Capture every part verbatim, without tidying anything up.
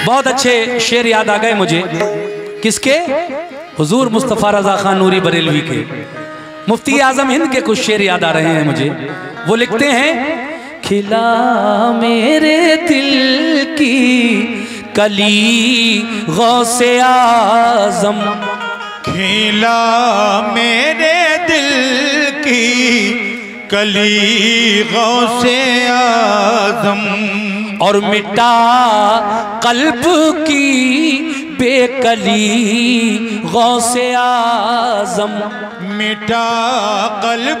बहुत अच्छे शेर याद आ गए मुझे। किसके? हुजूर मुस्तफ़ा रज़ा खान नूरी बरेलवी के, मुफ्ती आज़म हिंद के कुछ शेर याद आ रहे हैं मुझे। वो लिखते हैं, खिला मेरे दिल की कली गौसे आज़म, खिला मेरे दिल की कली गौसे आज़म, और मिटा कल्ब की बेकली गौसे आज़म, मिटा कल्ब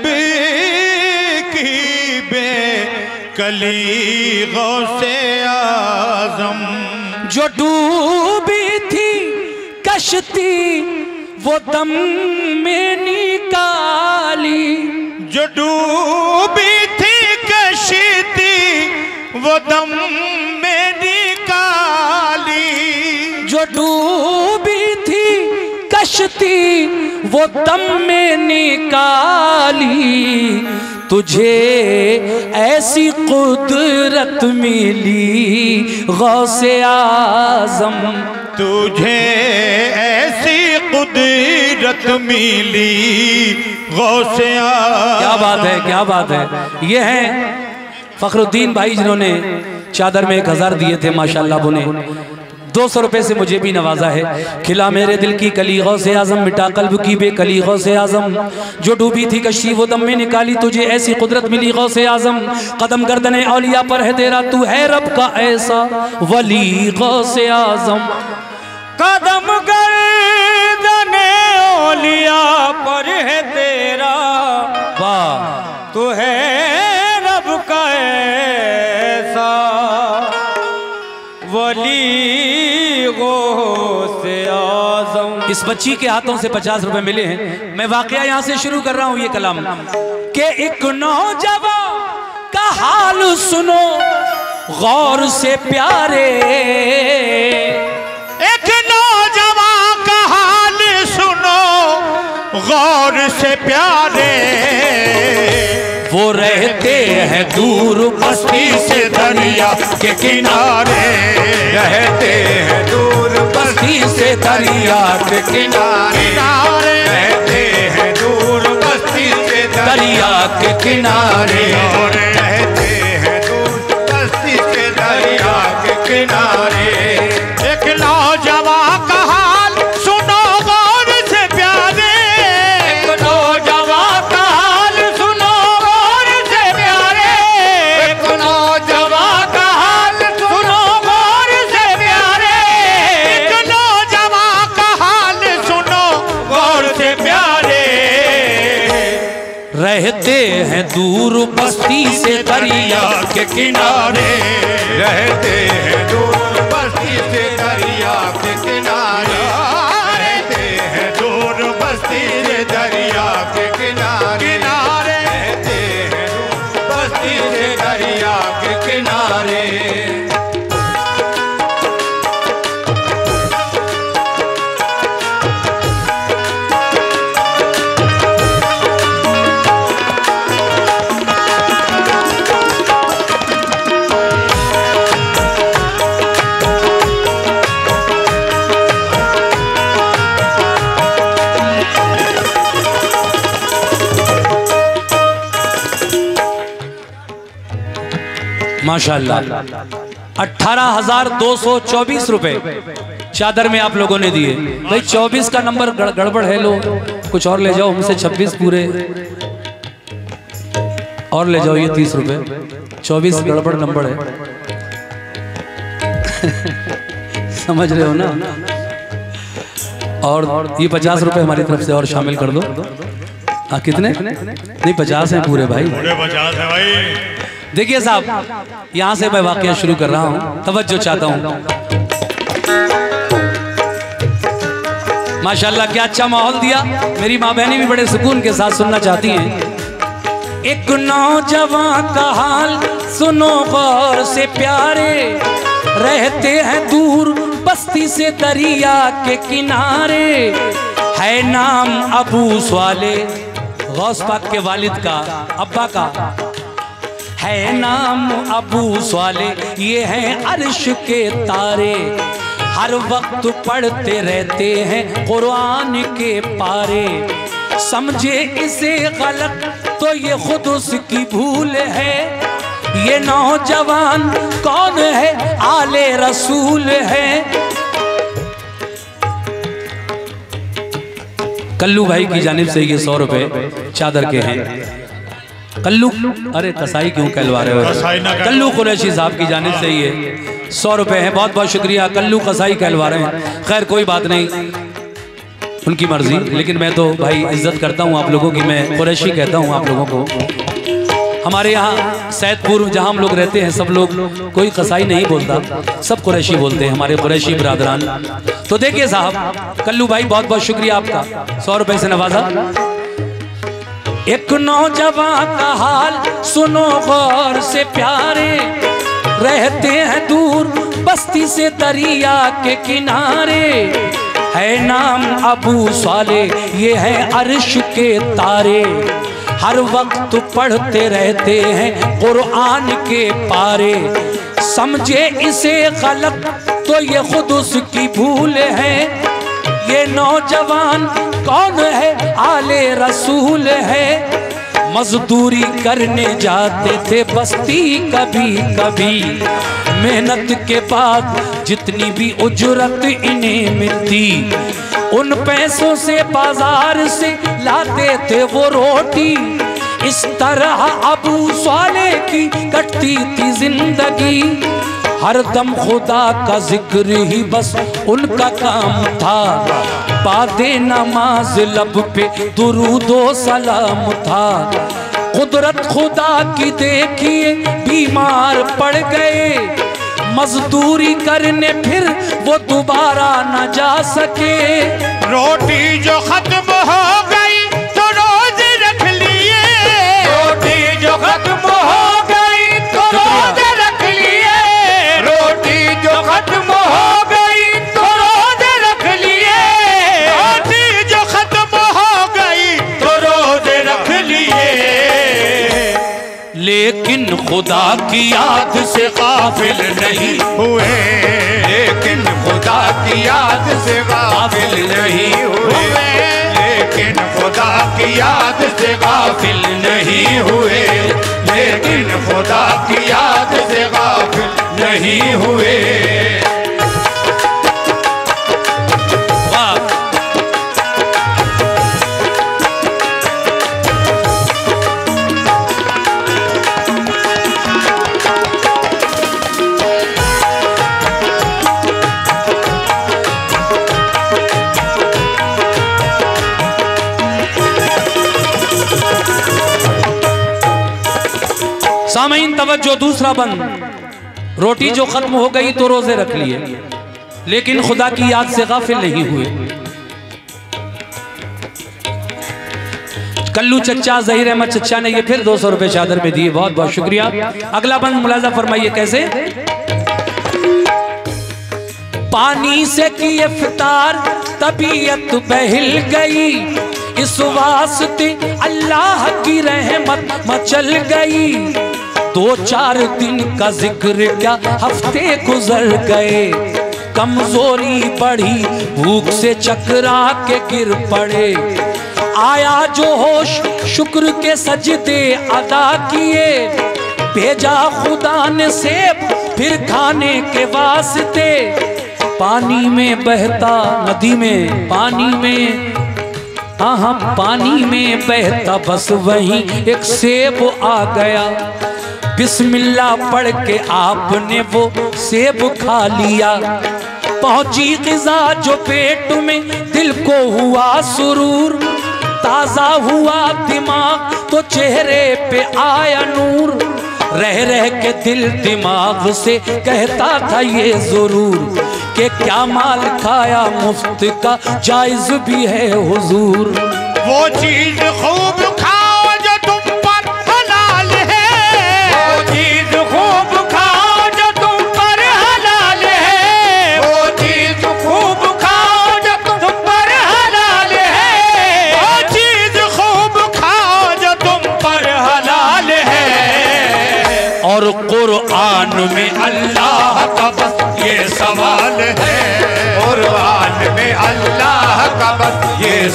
की बेकली गौसे आज़म। जो डूबी थी कश्ती वो दम में निकाली, जो डूबी थी कश्ती वो दम में निकाली, जो डूबी थी कश्ती वो दम में निकाली। तुझे ऐसी कुदरत मिली गौसे आज़म, तुझे ऐसी कुदरत मिली गौसे आज़म। क्या बात है, क्या बात है। ये है फखरुद्दीन भाई जिन्होंने चादर में एक हजार दिए थे माशाल्लाह, बुने दो सौ रुपए से मुझे भी नवाजा है। खिला मेरे दिल की कली गौसे आज़म, मिटा कल्ब की बेकली गौसे आज़म, जो डूबी थी कश्ती वो दम में निकाली, तुझे ऐसी कुदरत मिली गौसे आज़म। कदम गर्दने औलिया पर है तेरा, तू है रब का ऐसा वली गौसे आज़म। कदम गर्दने औलिया पर है तेरा, वाह, तू है रब का ऐसा वली गौसे आज़म। इस बच्ची के हाथों से पचास रुपए मिले हैं। मैं वाकया यहाँ से शुरू कर रहा हूँ ये कलाम के एक नौजवान का हाल सुनो गौर से प्यारे, एक नौजवान का हाल सुनो गौर से प्यारे, वो रहते हैं दूर बस्ती से दरिया के किनारे, रहते हैं दूर बस्ती से दरिया के किनारे, रहते हैं दूर बस्ती से दरिया के किनारे, रहते हैं दूर बस्ती से दरिया के किनारे। एक नौजवान का हाल सुनो गौर से प्यारे, एक नौजवान का हाल सुनो गौर से प्यारे, एक नौजवान का हाल सुनो गौर से प्यारे, एक नौजवान का हाल सुनो गौर से प्यारे। रहते हैं दूर बस्ती से दरिया के किनारे, रहते हैं दूर बस्ती से दरिया के किनारे, रहते हैं दूर बस्ती से दरिया के किनारे, किनारे रहते हैं दूर बस्ती से दरिया के किनारे। माशाल्लाह अठारह हजार दो सौ चौबीस रुपए चादर में आप लोगों ने दिए। भाई चौबीस का नंबर गड़बड़ है, लो कुछ और ले जाओ हमसे, छब्बीस पूरे और ले जाओ, ये तीस रुपए, चौबीस गड़बड़ नंबर है। समझ रहे हो ना? और ये पचास रुपए हमारी तरफ से और शामिल कर दो। हाँ कितने? नहीं पचास हैं पूरे भाई, पूरे पचास है भाई। देखिए साहब, यहां से मैं वाकया शुरू कर रहा हूं, तवज्जो चाहता हूं। माशाल्लाह क्या अच्छा माहौल दिया, मेरी माँ बहनें भी बड़े सुकून के साथ सुनना चाहती हैं। एक नौजवान का हाल सुनो गौर से प्यारे, रहते हैं दूर बस्ती से दरिया के किनारे, है नाम अबू स्वाले, गौस पाक के वालिद का, अब्बा का, है नाम अबू स्वाले, ये हैं अर्श के तारे, हर वक्त पढ़ते रहते हैं कुरान के पारे। समझे इसे गलत तो ये खुद उसकी भूल है, ये नौजवान कौन है, आले रसूल है। कल्लू भाई की जानिब से ये सौ रुपए चादर के हैं। कल्लू, अरे कसाई क्यों कहलवा रहे हो? कल्लू कुरैशी साहब की जानिब से ये सौ रुपए हैं। बहुत बहुत शुक्रिया। कल्लू कसाई कहलवा रहे हैं, खैर कोई बात नहीं, उनकी मर्जी। लेकिन मैं तो भाई इज्जत करता हूँ आप लोगों की, मैं कुरैशी कहता हूँ आप लोगों को। हमारे यहाँ सैदपुर जहाँ हम लोग रहते हैं सब लोग, कोई कसाई नहीं बोलता, सब कुरैशी बोलते हैं, हमारे कुरैशी बिरादरान। तो देखिए साहब, कल्लू भाई बहुत बहुत शुक्रिया आपका, सौ रुपए से नवाजा। एक नौजवान का हाल सुनो गौर से प्यारे, रहते हैं दूर बस्ती से दरिया के किनारे, है नाम अबू स्वाले, ये है अर्श के तारे, हर वक्त पढ़ते रहते हैं कुरान के पारे। समझे इसे गलत तो ये खुद उसकी भूल है, ये नौजवान कौन है, आले रसूल है। मजदूरी करने जाते थे बस्ती कभी कभी, मेहनत के बाद जितनी भी उजरत इन्हें मिलती, उन पैसों से बाजार से लाते थे वो रोटी। इस तरह अबू स्वाले की कटती थी जिंदगी, हर दम खुदा का जिक्र ही बस उनका काम था, बादे नमाज लब पे दुरूदो सलाम था। कुदरत खुदा की देखिए बीमार पड़ गए, मजदूरी करने फिर वो दोबारा न जा सके। रोटी जो खत्म हो गई तो रोजे रख लिए, रोटी जो खत्म हो गई तो रोजे रख लिए, रोटी जो खत्म हो गई तो रोजे रख लिए, रोटी जो खत्म हो गई तो रोजे रख लिए। लेकिन खुदा की याद से गाफिल नहीं हुए, लेकिन खुदा की याद से गाफिल नहीं हुए, लेकिन खुदा की याद से गाफिल नहीं हुए, लेकिन खुदा की याद से गाफिल नहीं हुए। सामईन तवज्जो, दूसरा बंद, रोटी जो खत्म हो गई तो रोजे रख लिए, लेकिन खुदा की याद से गाफिल नहीं हुए। कल्लू चच्चा, जहीर अहमद चच्चा ने ये फिर दो सौ रुपए चादर में दिए, बहुत बहुत शुक्रिया। अगला बंद मुलाजा फरमाइए कैसे। पानी से की इफ्तार तबीयत बहल गई, इस वास्ते अल्लाह की रहमत मचल गई। दो चार दिन का जिक्र क्या हफ्ते गुजर गए, कमजोरी बढ़ी भूख से चकरा के गिर पड़े। आया जो होश शुक्र के सजदे अदा किए, भेजा खुदा ने सेब फिर खाने के वास्ते। पानी में बहता, नदी में पानी में, हाँ पानी में बहता बस वहीं एक सेब आ गया। बिस्मिल्लाह पढ़ के आपने वो सेब खा लिया। पहुंची ग़िज़ा जो पेट में, दिल को हुआ सुरूर। ताज़ा हुआ दिमाग तो चेहरे पे आया नूर। रह रह के दिल दिमाग से कहता था ये जरूर कि क्या माल खाया मुफ्त का जायज भी है हुजूर। वो चीज खूब खाओ जो तुम पर हलाल है, वो चीज खूब खाओ जो तुम पर हलाल है, वो चीज खूब खाओ जो तुम पर हलाल है, वो चीज खूब खाओ जो तुम पर हलाल है।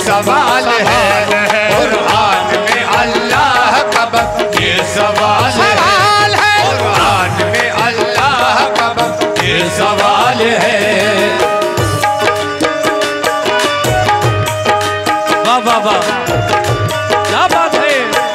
सवाल है, कुरान में अल्लाह का बस ये सवाल है, कुरान में अल्लाह का बस ये सवाल है। वाह वाह वाह, क्या बात है।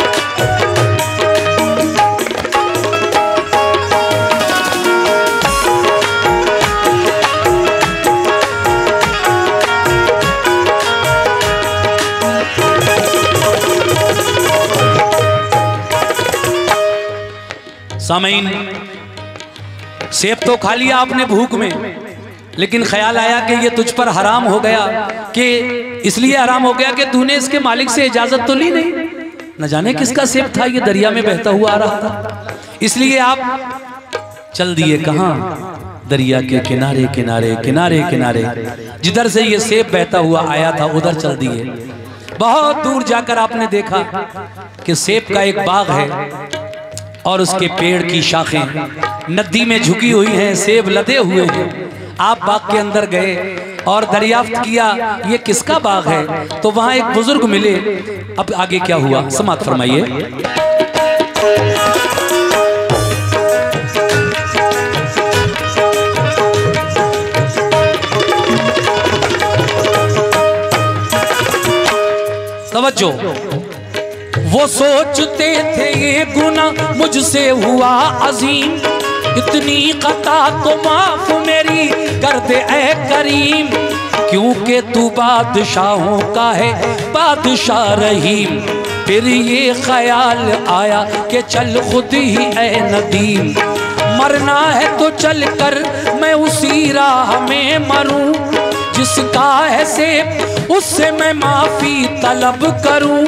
सामीन, सेब तो खा लिया आपने भूख में, लेकिन ख्याल आया कि ये तुझ पर हराम हो गया, कि इसलिए हराम हो गया कि तूने इसके मालिक से इजाजत तो ली नहीं। न जाने किसका सेब था, ये दरिया में बहता हुआ आ रहा था, इसलिए आप चल दिए कहाँ? दरिया के किनारे किनारे किनारे किनारे, जिधर से ये सेब बहता हुआ आया था उधर चल दिए। बहुत दूर जाकर आपने देखा कि सेब का एक बाग है और उसके पेड़ की शाखें नदी में झुकी हुई हैं, सेब लदे हुए हैं। आप बाग के अंदर गए और दरियाफ्त किया ये किसका बाग है, तो वहां एक बुजुर्ग मिले। अब आगे क्या हुआ समाप्त फरमाइए। तवज्जो, वो सोचते थे ये गुनाह मुझसे हुआ अजीम, इतनी खता तो माफ मेरी कर दे ऐ करीम, क्योंकि तू बादशाहों का है बादशाह रहीम। फिर ये ख्याल आया कि चल खुद ही ऐ नदीम, मरना है तो चल कर मैं उसी राह में मरूं, जिसका है सेब उससे मैं माफी तलब करूं।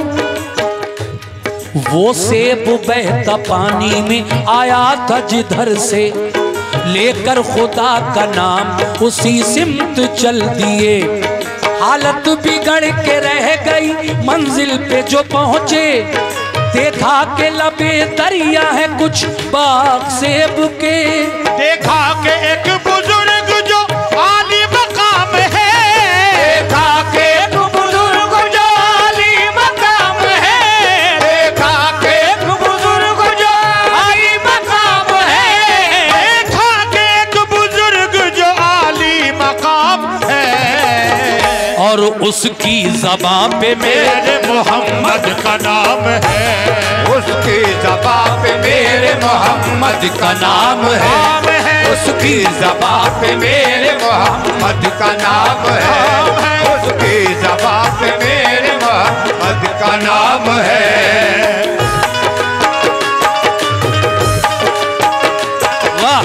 वो सेब बहता पानी में आया था जिधर से, लेकर खुदा का नाम उसी सिमत चल दिए। हालत बिगड़ के रह गई मंजिल पे जो पहुंचे, देखा के लबे दरिया है कुछ बाग सेब के। देखा के एक बुजुर्ग जो आली मकाम है, देखा के एक बुजुर्ग जो आली मकाम है, देखा के एक बुजुर्ग जो आली मकाम है, देखा के एक बुजुर्ग जो आली मकाम है। और उसकी ज़बान पे मेरे मोहम्मद का नाम है, उसकी ज़बान पे मेरे मोहम्मद का नाम है, उसकी ज़बान पे मेरे मोहम्मद का नाम है, उसकी ज़बान पे मेरे मोहम्मद का नाम है। वाह,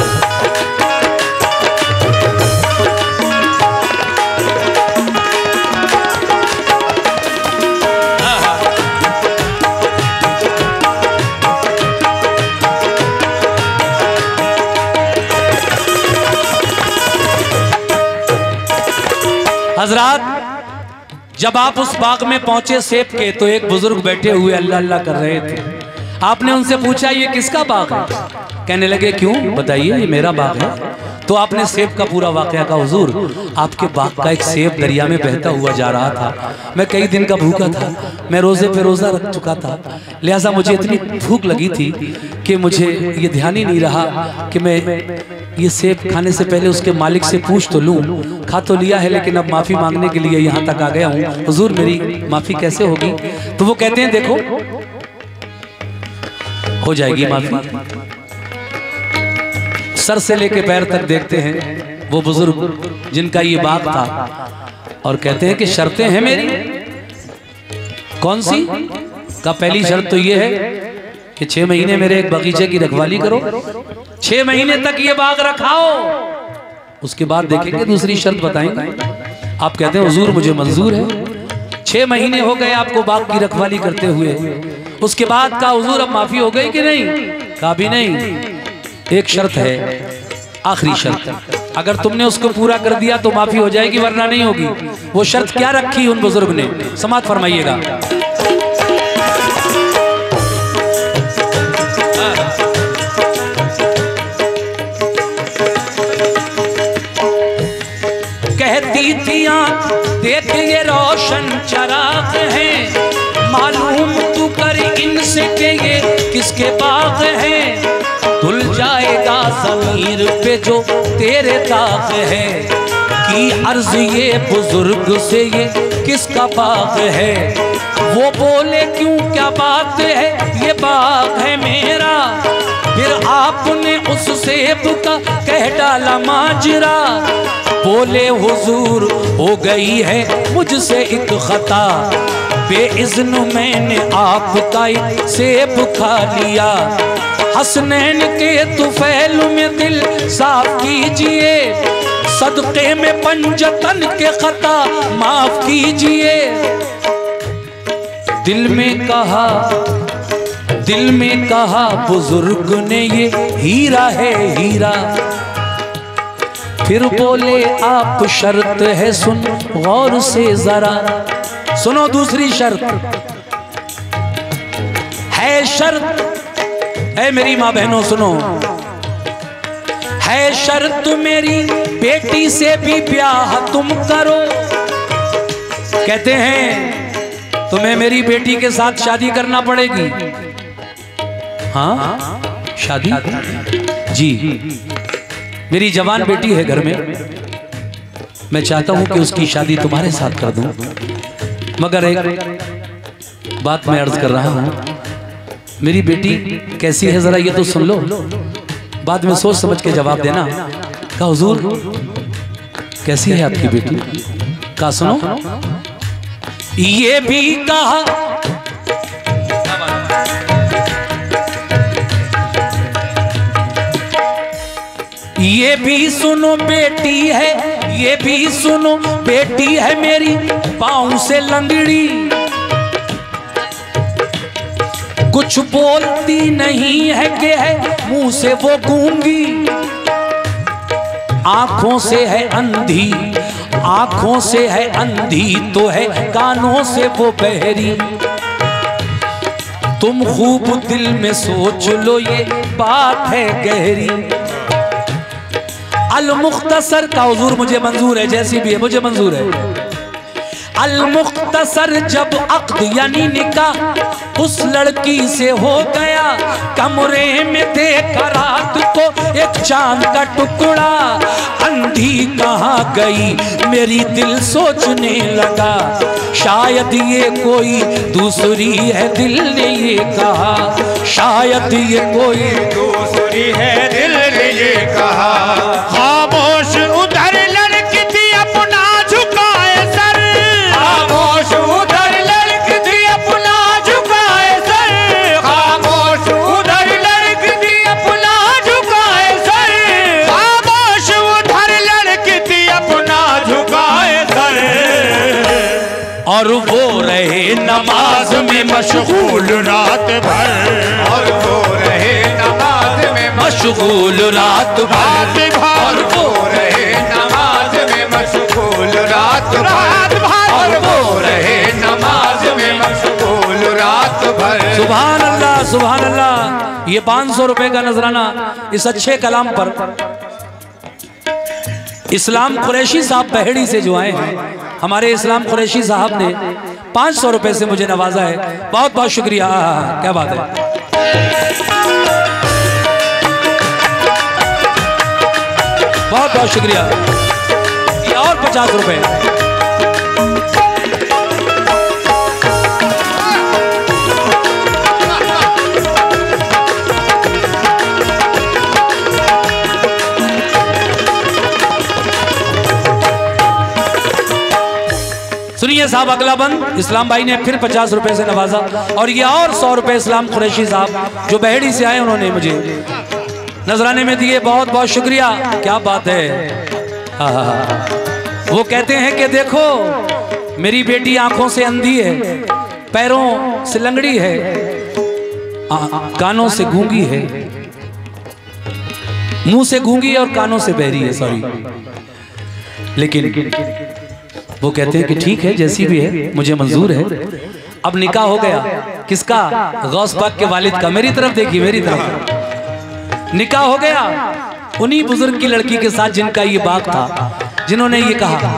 हजरात, जब आप उस बाग में पहुंचे सेब के, तो एक बुजुर्ग बैठे हुए अल्लाह अल्लाह कर रहे थे। आपने उनसे पूछा ये किसका बाग है? कहने लगे क्यों, बताइए ये मेरा बाग है। तो आपने सेब का पूरा वाकया कहा। हुजूर, आपके बाग का एक सेब दरिया में बहता हुआ जा रहा था, मैं कई दिन का भूखा था, मैं रोजे पे रोजा रख चुका था, लिहाजा मुझे इतनी भूख लगी थी कि मुझे ये ध्यान ही नहीं रहा कि मैं ये सेब खाने से पहले उसके मालिक से पूछ तो लूं। खा तो लिया है, लेकिन अब माफ़ी मांगने के लिए यहाँ तक आ गया हूँ। हुजूर, मेरी माफ़ी कैसे होगी? तो वो कहते हैं देखो, हो जाएगी माफ़ी। सर से लेके पैर तक देखते हैं वो बुजुर्ग जिनका ये बाग था, और कहते हैं कि शर्तें हैं मेरी। कौन सी? का पहली शर्त तो ये है कि छह महीने मेरे एक बगीचे की रखवाली करो, छह महीने तक ये बाग रखाओ, उसके बाद देखेंगे दूसरी शर्त बताएंगे। आप कहते हैं हुजूर मुझे मंजूर है। छह महीने हो गए आपको बाग की रखवाली करते हुए, उसके बाद का हुजूर अब माफी हो गई कि नहीं? कहा भी नहीं, एक शर्त है, आखिरी शर्त, अगर तुमने उसको पूरा कर दिया तो माफी हो जाएगी, वरना नहीं होगी। वो शर्त क्या रखी उन बुजुर्ग ने, समाप्त फरमाइएगा। कहती थी आँख देख ये रोशन मीर पे जो तेरे दाग है, की अर्ज ये बुजुर्ग से ये किसका बाग है। वो बोले क्यों क्या बात है, ये बाग है मेरा। फिर आपने उस सेब का कह डाला माजरा। बोले हुजूर हो गई है मुझसे एक खता, बेइज़्न मैंने आपका एक सेब खा लिया। हसनैन के तुफैल में दिल साफ कीजिए, सदक़े में पंजतन के खता माफ कीजिए। दिल में कहा दिल में कहा बुजुर्ग ने ये हीरा है हीरा। फिर बोले आप शर्त है सुन गौर से जरा। सुनो दूसरी शर्त है, शर्त है मेरी माँ बहनों सुनो, है शर्त मेरी बेटी से भी ब्याह तुम करो। कहते हैं तुम्हें मेरी बेटी के साथ शादी करना पड़ेगी। हाँ शादी जी, मेरी जवान बेटी है घर में, मैं चाहता हूं कि उसकी शादी तुम्हारे साथ कर दूं। मगर एक बात मैं अर्ज कर रहा हूं, मेरी बेटी कैसी है जरा ये तो सुन लो, बाद में सोच समझ के जवाब देना। कहा हुजूर कैसी है आपकी बेटी? कहा सुनो, ये भी कहा ये भी सुनो बेटी है, ये भी सुनो बेटी है मेरी पाँव से लंगड़ी। कुछ बोलती नहीं है कि है मुंह से वो गूंगी। आंखों से है अंधी, आंखों से है अंधी तो है कानों से वो बहरी। तुम खूब दिल में सोच लो ये बात है गहरी। अल मुख्तसर का हुजूर मुझे मंजूर है, जैसी भी है मुझे मंजूर है। अल मुख्तसर जब अक्द यानी निकाह उस लड़की से हो गया, कमरे में देखा रात को एक चांद का टुकड़ा। अंधी कहाँ गई मेरी दिल सोचने लगा, शायद ये कोई दूसरी है दिल ने ये कहा, शायद ये कोई दूसरी है दिल ने ये कहा। खामोश उधर लड़की थी अपना झुकाए सर, खामोश उधर लड़की थी अपना झुकाए सर, खामोश उधर लड़की थी अपना झुकाए सर, खामोश उधर लड़की थी अपना झुकाए सर। और वो रहे नमाज में मशगूल रात भर, और वो रहे नमाज में मशगूल रात भर, और वो रहे नमाज में मशगूल रात भर, और वो रहे नमाज में मशगूल रात भर। सुभान अल्लाह सुभान अल्लाह। ये पाँच सौ रुपए का नजराना इस अच्छे कलाम पर इस्लाम कुरैशी साहब बहेड़ी से जो आए हैं, हमारे इस्लाम कुरैशी साहब ने पाँच सौ रुपए से मुझे नवाजा है। बहुत बहुत शुक्रिया। क्या बात है, बहुत बहुत शुक्रिया। ये और पचास रुपए। सुनिए साहब अगला बंद इस्लाम भाई ने फिर पचास रुपए से नवाजा, और ये और सौ रुपए इस्लाम कुरैशी साहब जो बहेड़ी से आए उन्होंने मुझे नजराने में दिए। बहुत बहुत शुक्रिया। क्या बात है। हाँ, वो कहते हैं कि देखो मेरी बेटी आंखों से अंधी है, पैरों से लंगड़ी है, आ, कानों से गूंगी है, मुंह से गूंगी और कानों से बहरी है, सॉरी। लेकिन वो कहते हैं कि ठीक है जैसी भी है मुझे मंजूर है। अब निकाह हो गया किसका? गौस पाक के वालिद का। मेरी तरफ देखिए, मेरी तरफ। निकाह हो गया उन्हीं बुजुर्ग की लड़की के साथ जिनका ये बाग था, जिन्होंने ये कहा।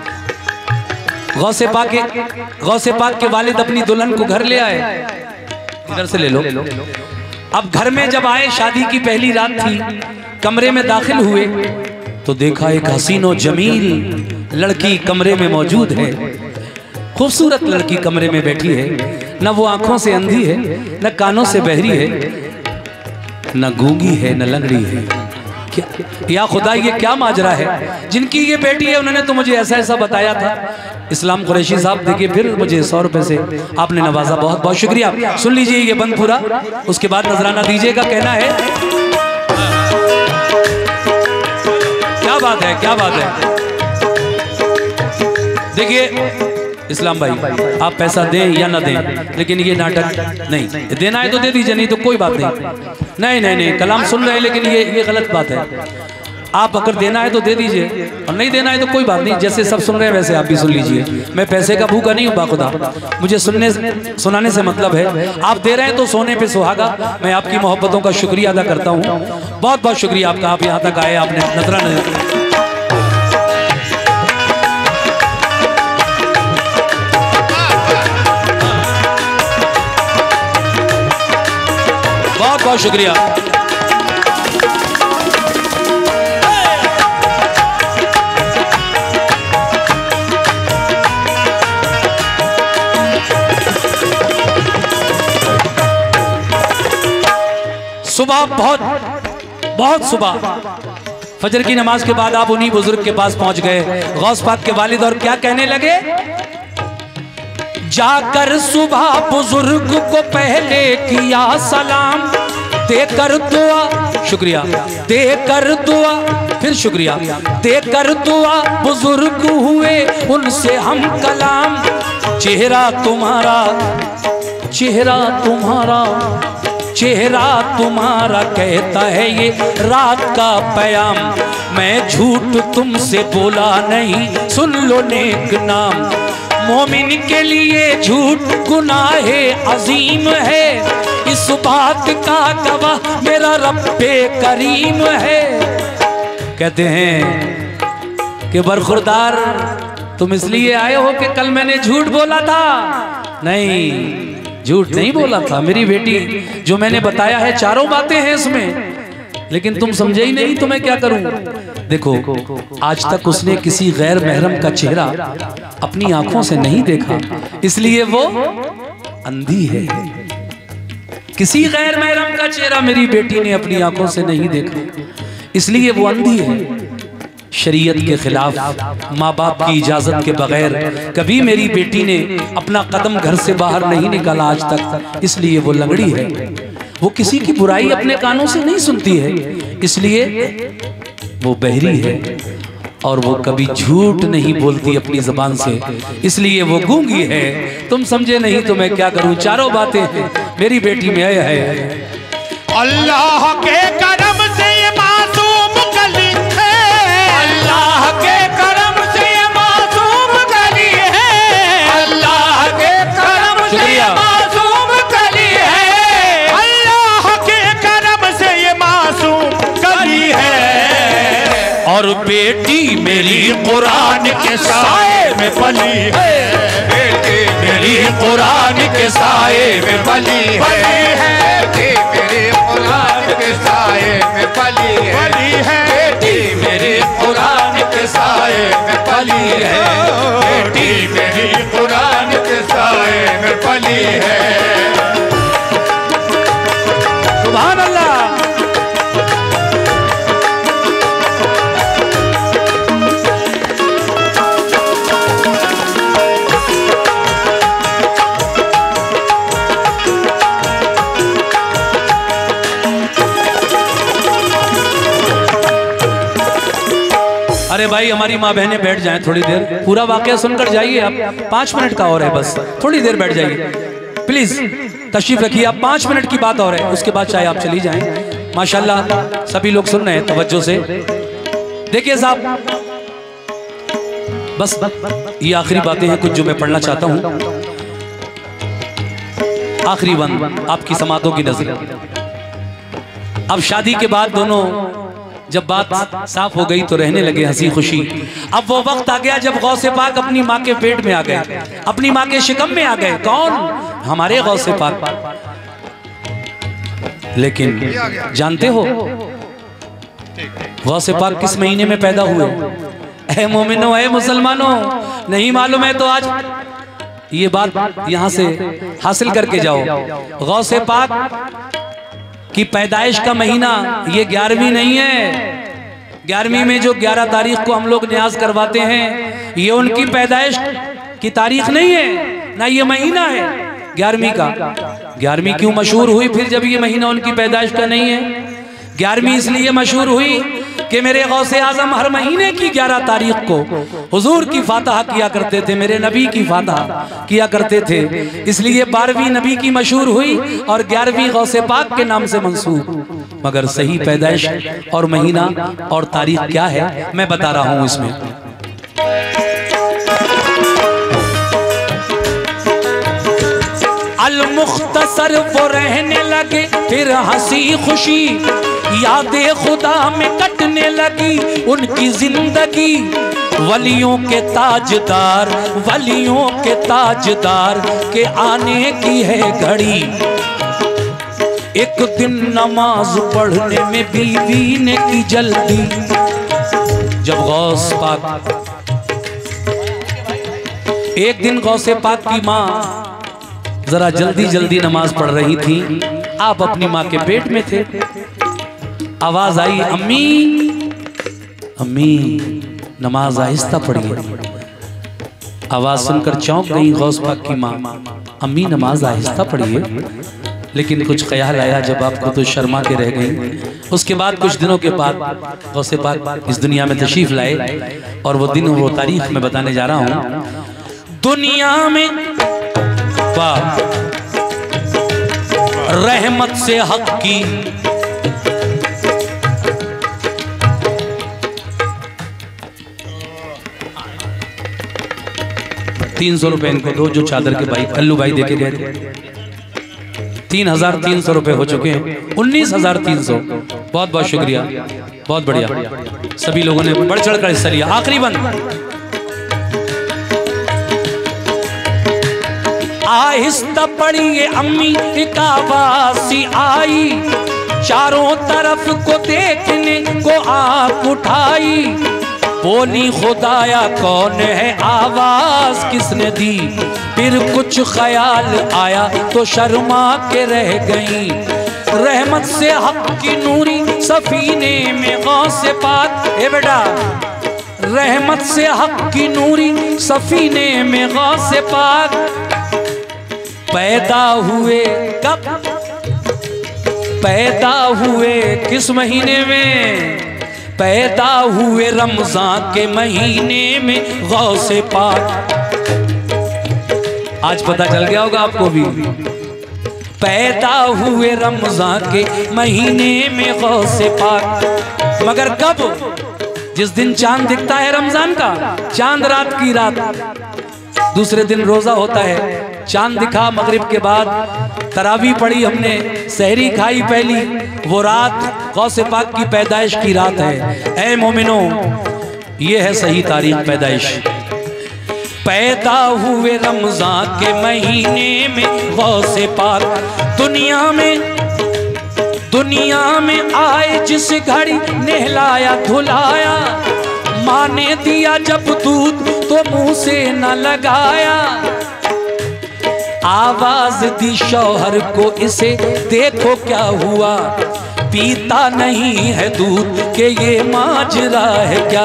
गौसे पाक के गौसे पाक के वालिद अपनी दुल्हन को घर ले आए। इधर से ले लो। अब घर में जब आए, शादी की पहली रात थी, कमरे में दाखिल हुए तो देखा एक हसीनो जमील लड़की कमरे में मौजूद है। खूबसूरत लड़की कमरे में बैठी है, न वो आंखों से अंधी है, न कानों से बहरी है, न गूंगी है, न लंगड़ी है। क्या या खुदा, ये क्या माजरा है? जिनकी ये बेटी है उन्होंने तो मुझे ऐसा ऐसा बताया था। इस्लाम कुरैशी साहब देखिए, फिर मुझे सौ रुपए से आपने नवाजा, बहुत बहुत शुक्रिया। सुन लीजिए ये बंद पूरा, उसके बाद नजराना दीजिएगा। कहना है क्या बात है, क्या बात है। देखिए इस्लाम भाई, आप पैसा दें या ना दें, लेकिन ये नाटक नहीं, देना है तो दे दीजिए, नहीं तो कोई बात नहीं। नहीं नहीं नहीं, कलाम सुन रहे हैं लेकिन ये ये गलत बात है। आप अगर देना है तो दे दीजिए और नहीं देना है तो कोई बात नहीं। जैसे सब सुन रहे हैं वैसे आप भी सुन लीजिए। मैं पैसे का भूखा नहीं हूँ बाखुदा, मुझे सुनने सुनाने से मतलब है। आप दे रहे हैं तो सोने पे सुहागा। मैं आपकी मोहब्बतों का शुक्रिया अदा करता हूँ, बहुत बहुत शुक्रिया आपका। आप यहाँ तक आए, आपने नजराना, बहुत बहुत शुक्रिया। सुबह बहुत बहुत सुबह फजर की नमाज के बाद आप उन्हीं बुजुर्ग के पास पहुंच गए, गौस पाक के वालिद, और क्या कहने लगे? जाकर सुबह बुजुर्ग को पहले किया सलाम, देकर दुआ, शुक्रिया, देकर दुआ, फिर शुक्रिया, देकर दुआ बुजुर्ग हुए उनसे हम कलाम। चेहरा तुम्हारा, चेहरा तुम्हारा, चेहरा तुम्हारा कहता है ये रात का प्याम। मैं झूठ तुमसे बोला नहीं, सुन लो नेक नाम। मोमिन के लिए झूठ गुनाहे अजीम है, इस बात का गवाह मेरा रब्बे करीम है। कहते हैं कि बरखुरदार, तुम इसलिए आए हो कि कल मैंने झूठ बोला था? नहीं, झूठ नहीं बोला था। मेरी बेटी जो मैंने बताया है, चारों बातें हैं इसमें, लेकिन तुम समझे ही नहीं, तो मैं क्या करूं? देखो, आज तक उसने किसी गैर महरम का चेहरा अपनी आंखों से नहीं देखा, इसलिए वो अंधी है। किसी गैर महरम का चेहरा मेरी बेटी ने अपनी आंखों से नहीं देखा, इसलिए वो अंधी है। शरीयत के खिलाफ, माँ बाप की इजाजत के बगैर कभी मेरी बेटी ने अपना कदम घर से बाहर नहीं निकाला आज तक, इसलिए वो लंगड़ी है। वो किसी की बुराई अपने कानों से नहीं सुनती है, इसलिए वो बहरी है। और वो कभी झूठ नहीं बोलती अपनी जबान से, इसलिए वो गूंगी है। तुम समझे नहीं तो मैं क्या करूं? चारों बातें मेरी बेटी में है। अल्लाह के करम से ये मासूम कली है, अल्लाह के करम से ये मासूम कली है, अल्लाह के करम से ये मासूम कली है, अल्लाह के करम से ये मासूम कली है। और बेटी मेरी कुरान के साए में पली है, बेटी मेरी कुरान के साए में पली है, मेरे कुरान के साए में पली है, बेटी मेरे कुरान के साए में पली है, बेटी मेरी कुरान के साए में पली है। सुभान अल्लाह। अरे भाई, हमारी माँ बहनें बैठ जाएं थोड़ी देर, पूरा वाकया सुनकर जाइए। आप पाँच मिनट का और है, बस थोड़ी देर बैठ जाइए प्लीज, तशरीफ रखिए। आप पाँच मिनट की बात और है, उसके बाद चाहे आप चली जाएं। माशाल्लाह सभी लोग सुन रहे हैं तवज्जो से। देखिए साहब, बस ये आखिरी बातें हैं कुछ जो मैं पढ़ना चाहता हूँ। आखिरी बंद आपकी समातों की नजर। अब शादी के बाद दोनों जब बात साफ हो गई तो रहने लगे हंसी खुशी। अब वो वक्त आ गया जब गौसे पाक अपनी माँ के पेट में आ गए, अपनी माँ के शिकम में आ गए। कौन? हमारे गौसे पाक। लेकिन जानते हो गौसे पाक किस महीने में पैदा हुए? ऐ मोमिनो, ऐ मुसलमानों, नहीं मालूम है तो आज ये बात यहां से हासिल करके जाओ। गौसे पाक की पैदाइश का महीना ये ग्यारहवीं नहीं है। ग्यारहवीं में जो ग्यारह तारीख को हम लोग न्याज करवाते हैं ये उनकी पैदाइश की तारीख नहीं है, ना ये महीना है ग्यारहवीं का। ग्यारहवीं क्यों मशहूर हुई फिर जब ये महीना उनकी पैदाइश का नहीं है? ग्यारहवीं इसलिए मशहूर हुई कि मेरे गौसे आजम हर महीने की ग्यारह तारीख को हुजूर की फातहा किया करते थे, मेरे नबी की फातहा किया करते थे, इसलिए बारहवीं नबी की मशहूर हुई और ग्यारहवीं गौसे पाक के नाम से मंसूब। मगर सही पैदाइश और महीना और तारीख क्या है मैं बता रहा हूं इसमें। अल मुख्तसर वो रहने लगे फिर हंसी खुशी यादें खुदा में कटने लगी उनकी जिंदगी। वलियों के ताजदार वलियों के ताजदार के आने की है घड़ी। एक दिन नमाज पढ़ने में बीवी ने की जल्दी। जब गौस पाक एक दिन गौसे पाक की माँ जरा जल्दी जल्दी नमाज पढ़ रही थी, आप अपनी माँ के पेट में थे। आवाज आई, अम्मी अम्मी नमाज आहिस्ता पढ़िए। आवाज सुनकर चौंक गई गौस पाक की माँ, अम्मी नमाज आहिस्ता पढ़िए। लेकिन कुछ ख्याल आया जब आपको तो शर्मा के रह गई। उसके बाद कुछ दिनों के बाद गौसे पाक इस दुनिया में तशरीफ लाए और वो दिन वो तारीख में बताने जा रहा हूँ। दुनिया में रहमत से हक की तीन सौ रुपए इनको दो, जो चादर के भाई कल्लू भाई देके गए थे। तीन हजार तीन सौ रुपए हो चुके हैं, उन्नीस हजार तीन सौ। बहुत बहुत शुक्रिया, बहुत बढ़िया, सभी लोगों ने बढ़ चढ़ कर हिस्सा लिया। आखिरी बंद आहिस्ता पढ़िए अम्मी एक आवाज़ सी आई, चारों तरफ को देखने को आंख उठाई। बोली खुदाया कौन है, आवाज किसने दी? फिर कुछ ख्याल आया तो शर्मा के रह गई। रहमत से हक की नूरी सफीने में गौसे पाक, ए बेटा रहमत से हक की नूरी सफीने में गौसे पाक पैदा हुए। कब पैदा हुए? किस महीने में पैदा हुए? रमजान के महीने में गौसे पाक। आज पता चल गया होगा आपको भी। पैदा हुए रमजान के महीने में गौसे पाक। मगर कब? जिस दिन चांद दिखता है रमजान का, चांद रात की रात, दूसरे दिन रोजा होता है। चांद दिखा मगरिब के बाद, तरावी पढ़ी हमने, सहरी खाई पहली, वो रात गौसे पाक की पैदाइश की रात है। ऐ मोमिनो, ये है सही तारीख पैदाइश। पैदा हुए रमजान के महीने में गौसे पाक। दुनिया में दुनिया में आए जिस घड़ी नहलाया धुलाया। माँ ने दिया जब दूध तो मुंह से न लगाया। आवाज दी शौहर को इसे देखो क्या हुआ। पीता नहीं है दूध के ये माजरा है क्या।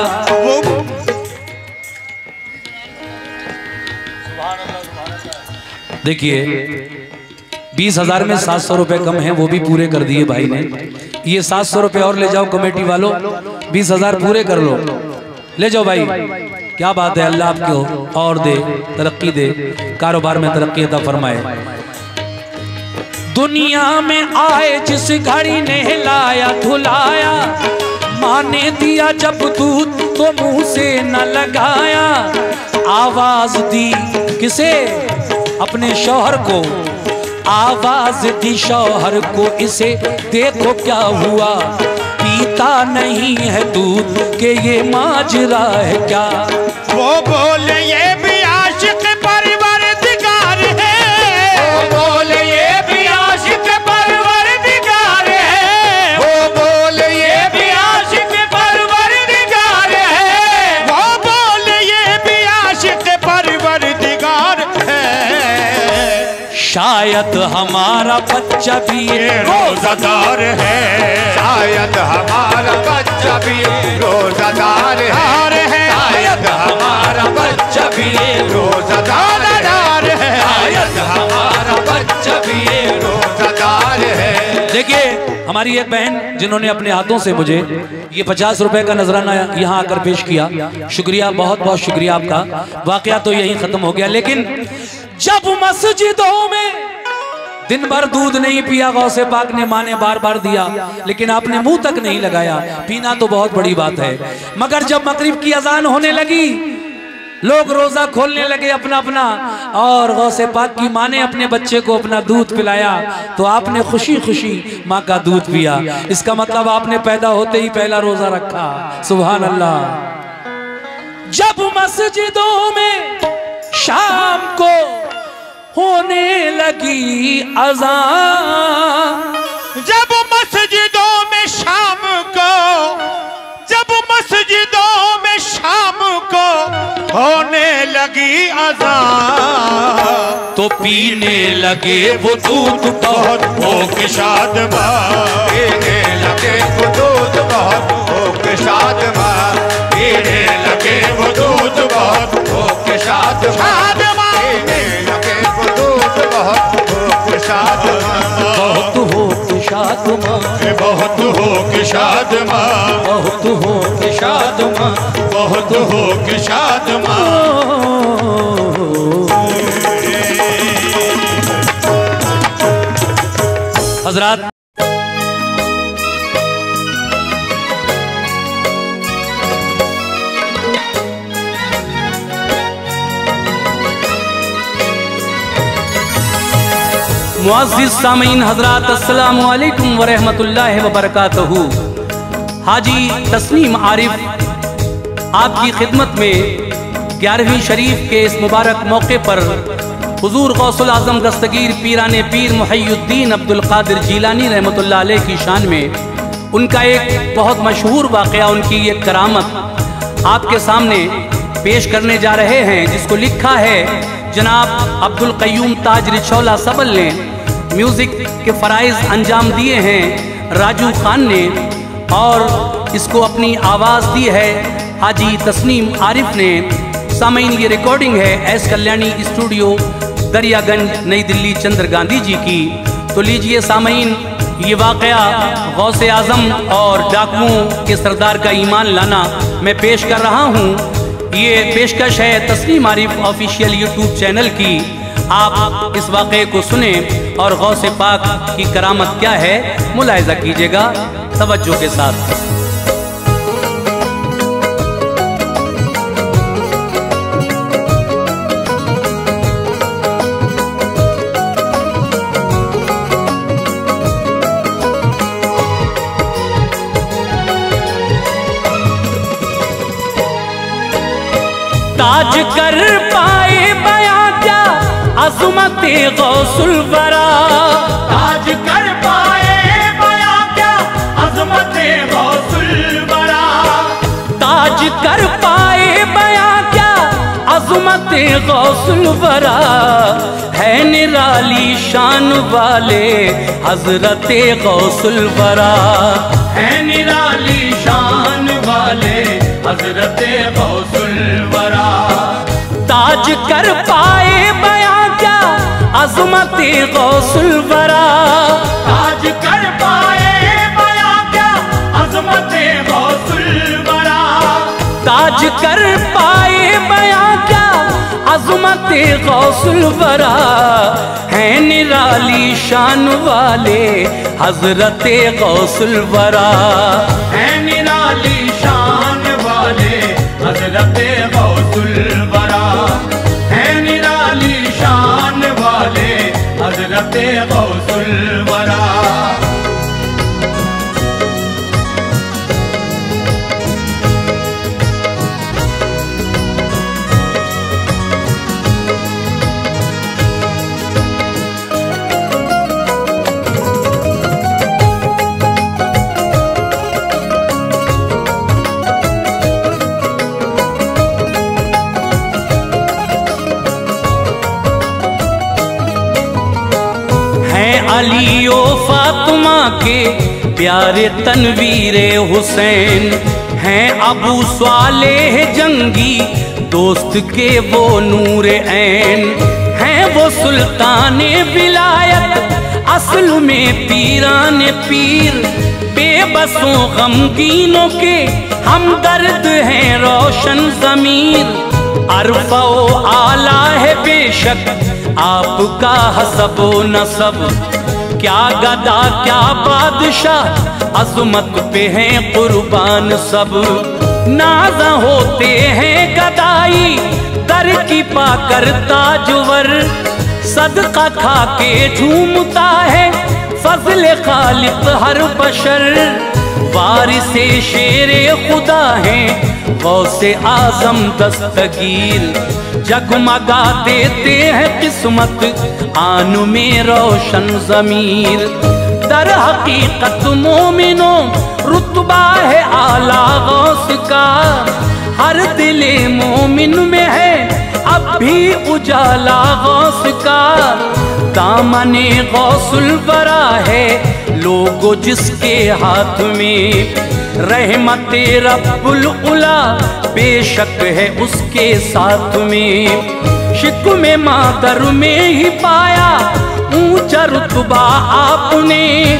देखिए बीस हजार में सात सौ रुपए कम है, वो भी पूरे कर दिए भाई ने। ये सात सौ रुपए और ले जाओ कमेटी वालों, बीस हजार पूरे कर लो, ले जाओ भाई। क्या बात है, अल्लाह आपको और दे, तरक्की दे, कारोबार में तरक्की अता फरमाए। दुनिया में आए जिस घड़ी नहलाया धुलाया। माँ ने दिया जब दूध तो मुंह से न लगाया। आवाज दी किसे? अपने शौहर को। आवाज दी शौहर को इसे देखो क्या हुआ। पीता नहीं है दूध के ये माजरा है क्या। वो बोले ये भी आशिक परवरदिगार है। वो बोले ये भी आशिक परवरदिगार शायद हमारा बच्चा भी रोजादार है, शायद हमारा बच्चा भी रोजादार है, शायद हमारा बच्चा भी रोजादार है, शायद हमारा बच्चा भी रोजादार है। देखिए हमारी एक बहन जिन्होंने अपने हाथों से मुझे ये पचास रुपए का नजराना यहाँ आकर पेश किया, शुक्रिया, बहुत बहुत शुक्रिया आपका। वाकया तो यही खत्म हो गया, लेकिन जब मस्जिदों में दिन भर दूध नहीं पिया, गौसे पाक ने माँ ने बार बार दिया, लेकिन आपने मुंह तक नहीं लगाया, पीना तो बहुत बड़ी बात है। मगर जब मगरिब की अजान होने लगी, लोग रोजा खोलने लगे अपना अपना, और गौसे पाक की माँ ने अपने बच्चे को अपना दूध पिलाया, तो आपने खुशी खुशी माँ का दूध पिया। इसका मतलब आपने पैदा होते ही पहला रोजा रखा। सुभान अल्लाह। जब मस्जिदों में शाम को होने लगी अज़ान, जब मस्जिदों में शाम को, जब मस्जिदों में शाम को होने लगी अज़ान, तो पीने लगे वो दूध बहुत हो के शादमा, पीने लगे वो दूध बहुत हो के शादमा, पीने लगे वो दूध बहुत हो के शादमा, पीने लगे वो दूध बहुत हो के शादमा, बहुत हो के शादमा, बहुत हो के शादमा, बहुत हो के शादमा, बहुत हो के शादमा। हजरात, मुअज़्ज़िज़ सामीन हजरात, अस्सलामु अलैकुम व रहमतुल्लाहि व बरकातहू। हाजी तस्नीम आरिफ आपकी खिदमत में ग्यारहवीं शरीफ के इस मुबारक मौके पर हुजूर गौसुल आज़म दस्तगीर पीराने पीर मुहय्यिद्दीन अब्दुल क़ादिर जीलानी रहमतुल्लाह अलैह की शान में उनका एक बहुत मशहूर वाक़या, उनकी एक करामत आपके सामने पेश करने जा रहे हैं, जिसको लिखा है जनाब अब्दुल क़य्यूम ताज रिछौला सबल ने। म्यूज़िक के फ़राइज़ अंजाम दिए हैं राजू खान ने, और इसको अपनी आवाज़ दी है हाजी तस्नीम आरिफ ने। सामीन, ये रिकॉर्डिंग है एस कल्याणी स्टूडियो, दरियागंज, नई दिल्ली, चंद्र गांधी जी की। तो लीजिए सामीन, ये वाक़या गौसे आज़म और डाकुओं के सरदार का ईमान लाना मैं पेश कर रहा हूँ। ये पेशकश है Tasneem Arif official YouTube channel की। आप इस वाक़े को सुने और गौसे पाक की करामत क्या है मुलाहिज़ा कीजिएगा तवज्जो के साथ। ताज कर पाए बयां क्या अज़मत गौसुल वरा, ताज कर पाए बयां क्या अज़मत गौसुल वरा, ताज कर पाए बयां क्या अज़मत गौसुल वरा, है निराली शान वाले हज़रत गौसुल वरा, है निराली शान वाले हज़रत गौसुल वरा। ताज कर पाए बयां क्या अज़मत गौसुल वरा, ताज कर पाए बयां क्या अज़मत गौसुल वरा, ताज कर पाए बयां क्या अज़मत गौसुल वरा, है निराली शान वाले हज़रत गौसुल वरा, है निराली शान वाले हज़रत गौसुल वरा, है निराली शान वाले हज़रत गौसुल वरा। के प्यारे तनवीरे हुसैन हैं अबू स्वालेह जंगी दोस्त के वो नूर ऐन हैं वो सुल्ताने विलायत असल में पीरान पीर बेबसों गमगीनों के हमदर्द हैं रोशन ज़मीर अरफ़ो आला है बेशक आपका हसबो नसब क्या गदा क्या बादशाह अज़मत पे हैं कुर्बान सब नाज़ा होते हैं गदाई दर की पाकर ताजवर सदका खा के झूमता है फज़ल खालिक हर बशर वारिसे शेरे खुदा हैं गौसे आज़म दस्तगीर जगमगा देते हैं किस्मत आन में रोशन ज़मीर दर हकीकत मोमिनों रुतबा है आला गौस का हर दिले मोमिन में है अब भी उजाला गौस का दामने गौसुल वरा है लोगो जिसके हाथ में रहमते रब्बुल उला बेशक है उसके साथ में शिक में मादर में ही पाया ऊंचा रुतबा आपने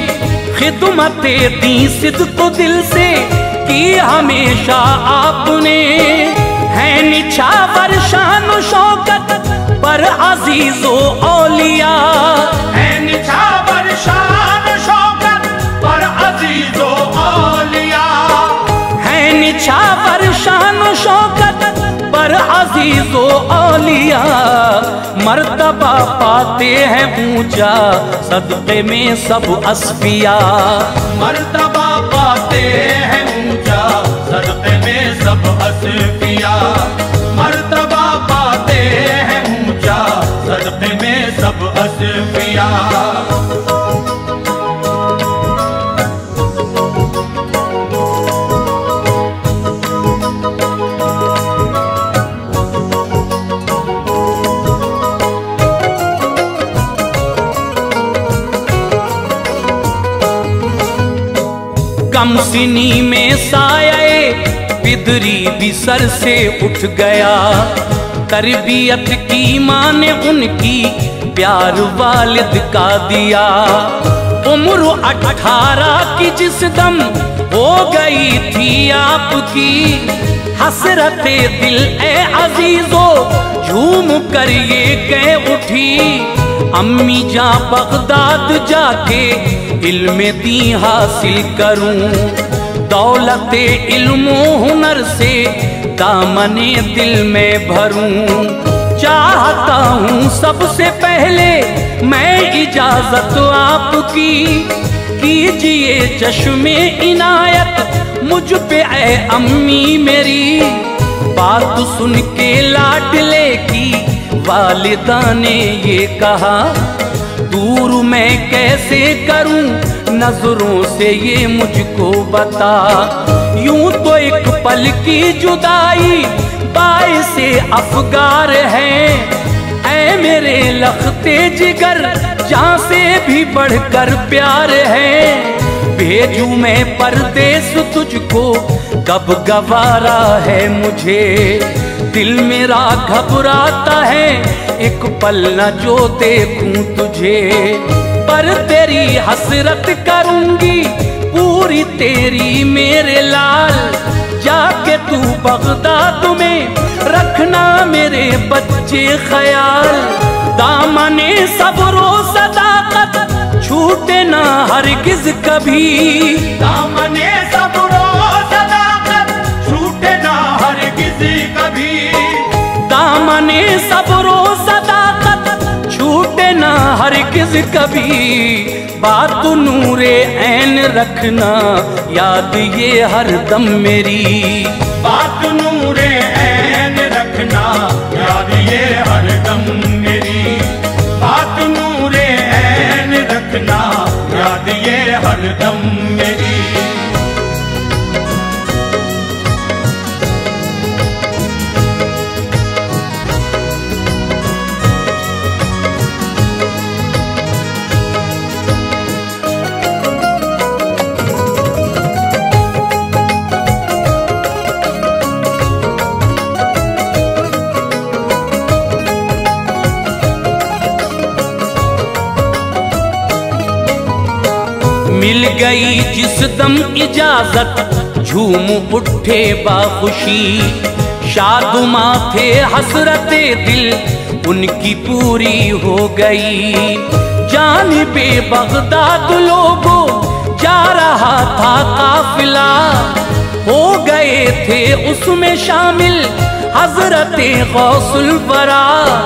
खिदमते दी सिद्क दिल से की हमेशा आपने है निछावर शान शौकत पर अजीजो औलिया है निछावर शान शौकत पर अजीजो औलिया है निछावर शान शौकत पर अजीजो औलिया मर्तबा पाते हैं ऊंचा सदक़े में सब अस्फिया मर्तबा पाते हैं ऊंचा सदक़े में सब अस्फिया मर्तबा पाते हैं ऊंचा सदक़े में सब अस्फिया कमसिनी में साये बिदरी भी सर से उठ गया तरबियत की माँ ने उनकी प्यार वालिद का दिया उम्र अठारह की जिस दम हो गई थी आपकी हसरते दिल ए अजीजो झूम कर ये कह उठी अम्मी जा बगदाद जाके इल्म दी हासिल करूं दौलते इल्मो हुनर से दामने दिल में भरूं चाहता हूँ सबसे पहले मैं इजाजत आपकी कीजिए चश्मे इनायत मुझ पे ऐ अम्मी मेरी बात सुन के लाडले की वालिदा ने ये कहा दूर मैं कैसे करूं नजरों से ये मुझको बता यूं तो एक पल की जुदाई बाइसे अफगार है ऐ मेरे लखते जिगर जहाँ से भी बढ़कर प्यार है भेजूं मैं परदेस तुझको कब गवारा है मुझे दिल मेरा घबराता है एक पल न जो देखूं तुझे पर तेरी हसरत करूंगी पूरी तेरी मेरे लाल जाके तू बगदाद में रखना मेरे बच्चे ख्याल दामने सब्रो सदाकत छूटे ना हरगिज कभी दामने सब्रो सदाकत छूटे ना हरगिज कभी दामने सब्रो सदाकत छूटे ना हरगिज कभी बात नूरे ऐन रखना याद ये हरदम मेरी बात नूरे ऐन रखना याद ये हरदम मेरी बात नूरे ऐन रखना याद ये हरदम मेरी मिल गई जिस दम इजाजत झूम उठे बाखुशी, शादुमा थे हसरते दिल उनकी पूरी हो गई। जानिबे बगदाद लोगों जा रहा था काफिला, हो गए थे उसमें शामिल हजरते गौसुल वरा।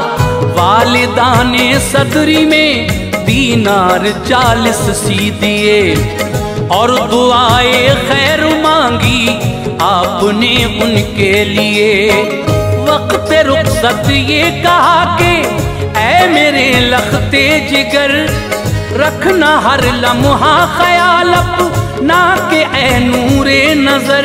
वालिदाने सदरी में दीनार चालीस सी दिए और दुआए खैर मांगी आपने उनके लिए। वक्त रुखसत ये कहा कि ऐ मेरे लखते जिगर, रखना हर लम्हा ख्याल अपना के ऐ नूरे नजर।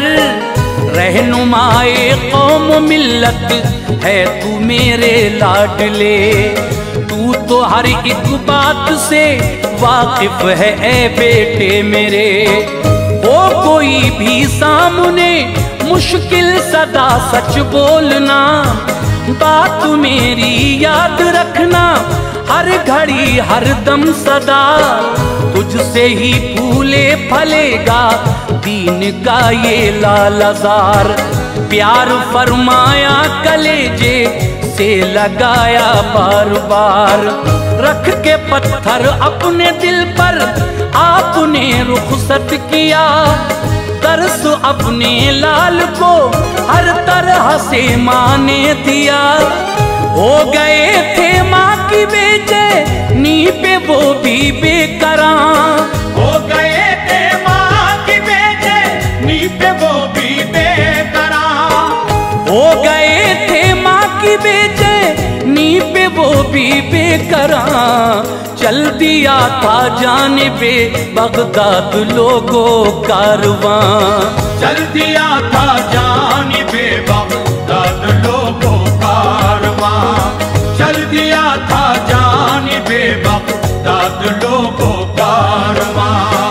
रहनुमाए कौम मिल्लत है तू मेरे लाडले, तू तो हर एक बात से वाकिफ है ऐ बेटे मेरे। हो कोई भी सामने मुश्किल सदा सच बोलना, बात मेरी याद रखना हर घड़ी हर दम सदा। तुझसे ही फूले फलेगा दीन का ये लालजार, प्यार फरमाया कलेजे से लगाया बार बार। रख के पत्थर अपने दिल पर आपने रुखसत किया, तरस अपने लाल को हर तरह से माँ ने दिया। हो गए थे माँ की बेचैनी पे वो भी बेकरार, हो गए थे माँ की बेचैनी पे वो भी बेकरार। हो गए थे माँ की बेचैनी पे वो भी बेकरार। चल दिया था जानिबे बगदाद लोगों कारवां, चल दिया था जानिबे बगदाद लोगों कारवां, चल दिया था जानिबे बगदाद लोगों कारवां।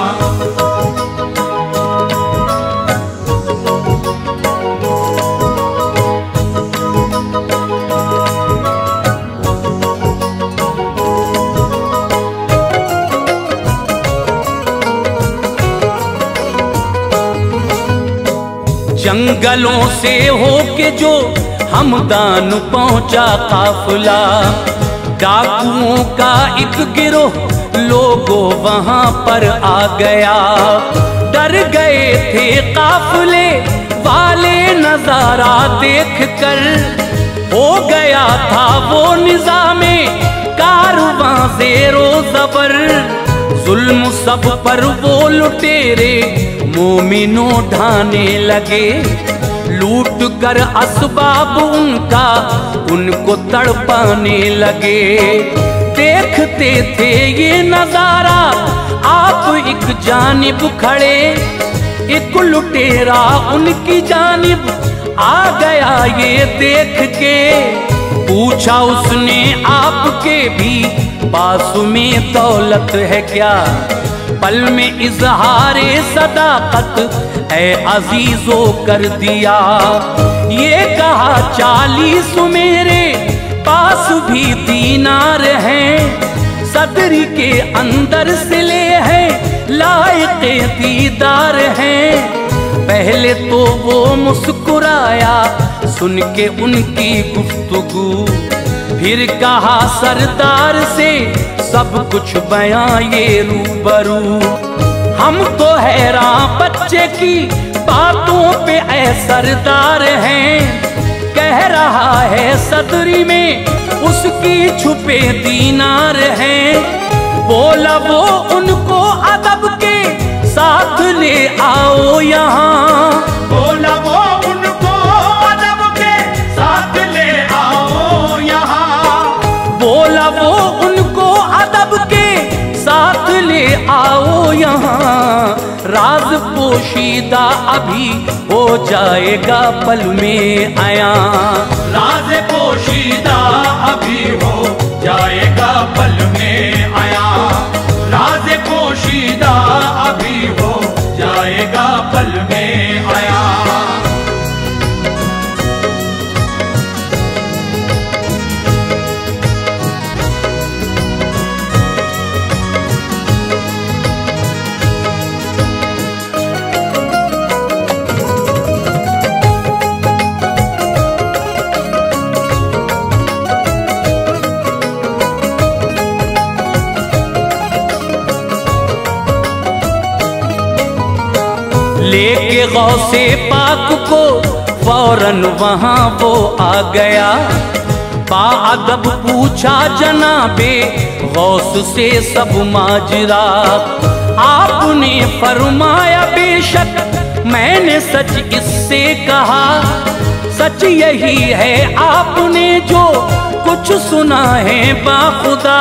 जंगलों से होके जो हमदान पहुंचा काफिला, डाकुओं का एक गिरोह लोगों वहां पर आ गया। डर गए थे काफिले वाले नजारा देख कर, हो गया था वो निजामे कारवां ज़ेरो ज़बर। जुल्म सब पर वो लुटेरे मोमिनो ढाने लगे, लूट कर असबाब उनका उनको तड़पाने लगे। देखते थे ये नजारा आप एक जानिब खड़े, एक लुटेरा उनकी जानिब आ गया ये देख के। पूछा उसने आपके भी पास में दौलत है क्या, पल में इजहारे सदाकत ऐ अजीजो कर दिया। ये कहा चालीस मेरे पास भी दीनार हैं, सदरी के अंदर से ले हैं लायके दीदार हैं। पहले तो वो मुस्कुराया सुन के उनकी गुफ्तगू, फिर कहा सरदार से सब कुछ बयां ये रूबरू। हम तो हैरान बच्चे की बातों पे ऐ सरदार हैं, कह रहा है सदरी में उसकी छुपे दीनार हैं। बोला वो उनको अदब के साथ ले आओ यहाँ, बोला वो उनको अदब के साथ ले आओ यहाँ। बोला वो उनको अदब के साथ ले आओ यहाँ। राज पोशीदा अभी हो जाएगा पल में आया, राज पोशीदा अभी हो जाएगा पल में आया, राज पोशीदा अभी हो जाएगा पल में आया। लेके गौसे पाक को फौरन वहां वो आ गया। बाअदब पूछा जनाबे गौस से सब माजरा। आपने फरमाया बेशक मैंने सच इससे कहा। सच यही है आपने जो कुछ सुना है बाखुदा।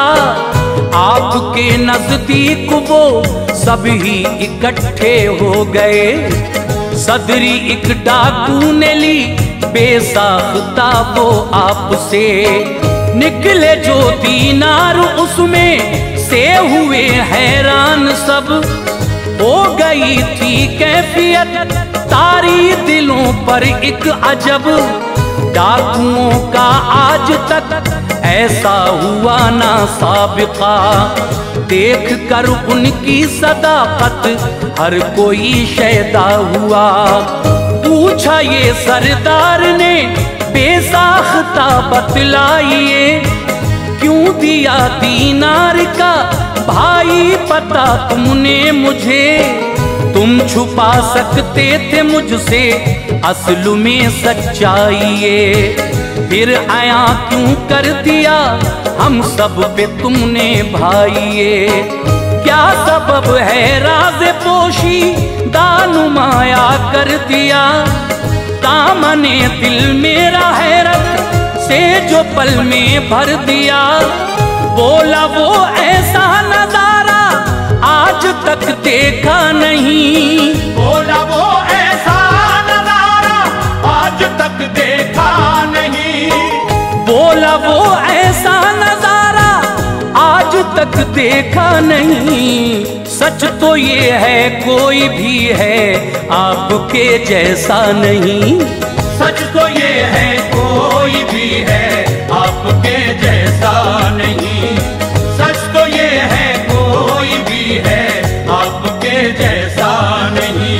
आपके नजदीक वो सभी इकट्ठे हो गए। सदरी एक डाकू ने ली बेसाख्ता वो आपसे। निकले जो दीनार उसमें से हुए हैरान सब। हो गई थी कैफियत तारी दिलों पर एक अजब। डाकुओं का आज तक ऐसा हुआ ना साबिका। देख कर उनकी सदाकत हर कोई शैदा हुआ। पूछा ये सरदार ने बेसाख्ता बतलाइए। क्यों दिया दीनार का भाई पता तुमने मुझे। तुम छुपा सकते थे मुझसे असल में सच्चाई। फिर आया क्यों कर दिया हम सब पे तुमने भाई। क्या सबब है राज़ पोशी दानुमाया कर दिया। दामने दिल मेरा हैरत से जो पल में भर दिया। बोला वो ऐसा नजारा आज तक देखा नहीं। बोला वो ऐसा नजारा आज तक देखा नहीं। बोला वो ऐसा नजारा आज तक देखा नहीं। सच तो ये है कोई भी है आपके जैसा नहीं। सच तो ये है कोई भी है आपके जैसा नहीं। सच तो ये है कोई भी है आपके जैसा नहीं।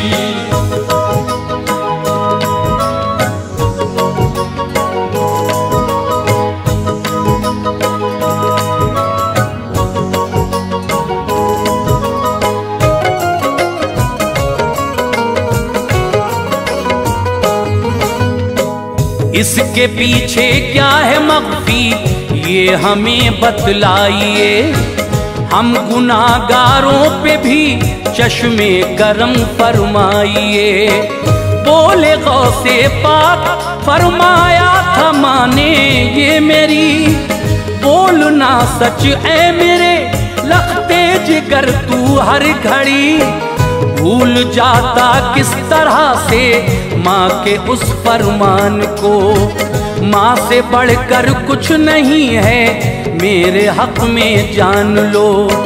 इसके पीछे क्या है मख्फी ये हमें बतलाइए। हम गुनाहगारों पे भी चश्मे करम फरमाइए। बोले गौसे पाक फरमाया था माने ये मेरी। बोलना सच है मेरे लखते जिगर तू हर घड़ी। भूल जाता किस तरह से माँ के उस फरमान को। माँ से बढ़कर कुछ नहीं है मेरे हक में जान लो।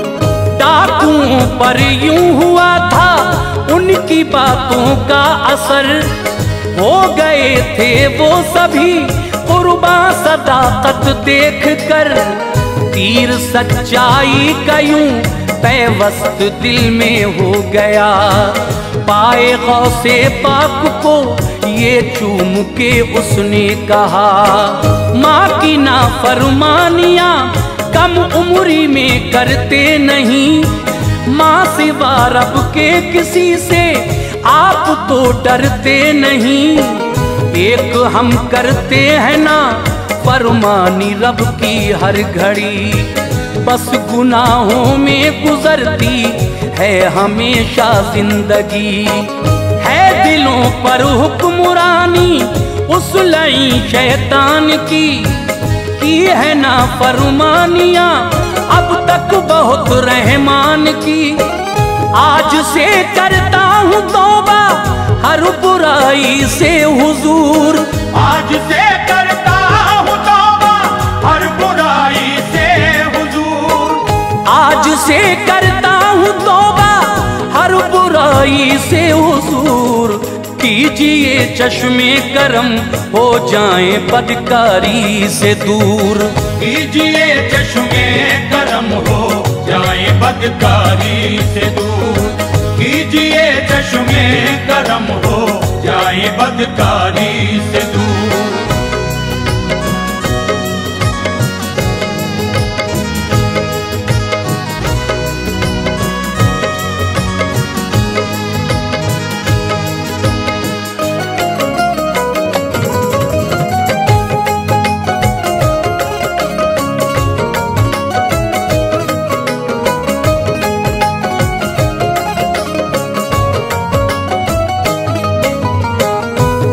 डाकुओं पर यूं हुआ था उनकी बातों का असर। हो गए थे वो सभी कुर्बा सदाकत देख कर। तीर सच्चाई का यूं पैवस्त दिल में हो गया। पाए गौसे पाक को ये चूम के उसने कहा। माँ की नाफरमानियाँ कम उम्री में करते नहीं। माँ सिवा रब के किसी से आप तो डरते नहीं। एक हम करते हैं ना फरमानी रब की हर घड़ी। बस गुनाहों में गुजरती है हमेशा जिंदगी। है दिलों पर हुक्मरानी उस लई शैतान की। की है ना फरमानियाँ अब तक बहुत रहमान की। आज से करता हूँ तौबा हर बुराई से हुजूर। आज से करता हूँ तौबा हर बुराई से हुजूर। आज से करता हूँ तौबा हर बुराई से हुजूर। कीजिए चश्मे करम हो जाएं बदकारी से दूर। कीजिए चश्मे करम हो जाए बदकारी से दूर। कीजिए चश्मे करम हो जाए बदकारी से दूर।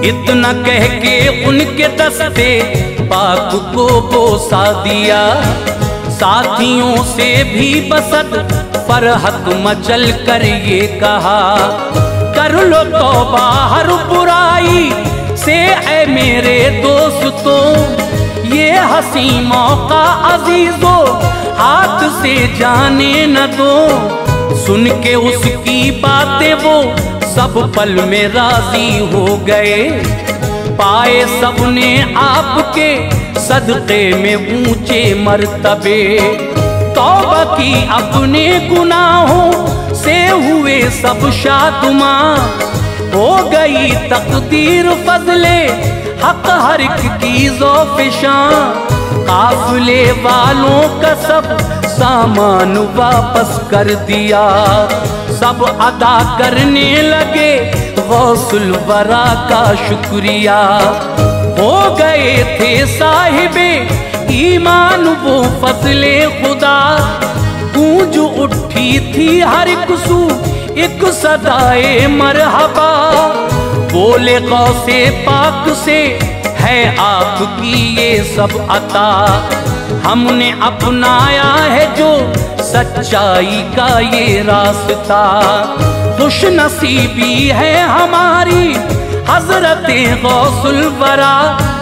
इतना कह के उनके दस्ते पाक को बोसा दिया। साथियों से भी बसत फरहत मचल कर ये कहा, कर लो तौबा हर बुराई से ऐ मेरे दोस्तों, ये हंसी मौका अजीजो हाथ से जाने न दो। सुन के उसकी बातें वो सब पल में राजी हो गए, पाए सबने आपके सदक़े में ऊंचे मर्तबे। तौबा की अपने गुनाहों से हुए सब शादुमां, हो गई तकदीर फजले हक हर एक की ज़ोफ़िशां। काफ़िले वालों का सब सामान वापस कर दिया, सब अदा करने लगे गौसुल वरा का शुक्रिया। हो गए थे साहिबे ईमान वो फजले खुदा, गूंज उठी थी हर एक सू एक सदाए मरहबा। बोले गौसे पाक से है आपकी ये सब अता, हमने अपनाया है जो सच्चाई का ये रास्ता। खुश नसीबी है हमारी हजरते गौसुल वरा,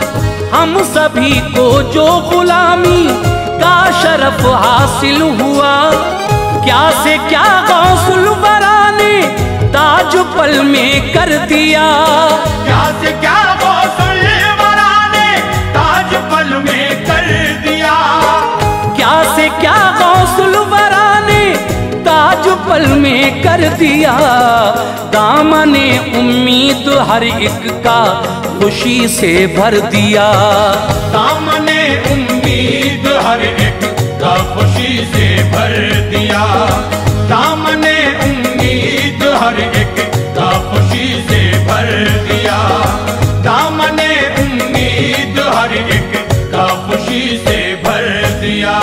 हम सभी को जो गुलामी का शरफ हासिल हुआ। क्या से क्या गौसुल वरा ने ताज पल में कर दिया, क्या से क्या गौसुल वरा ने ताज पल में कर दिया। क्या से क्या गौसुल वरा ने ताज पल में कर दिया। दामने उम्मीद हर एक का खुशी से भर दिया, दामने उम्मीद हर एक का खुशी से भर दिया। दामने उम्मीद हर एक का खुशी से भर दिया। दामने उम्मीद हर एक का खुशी से भर दिया।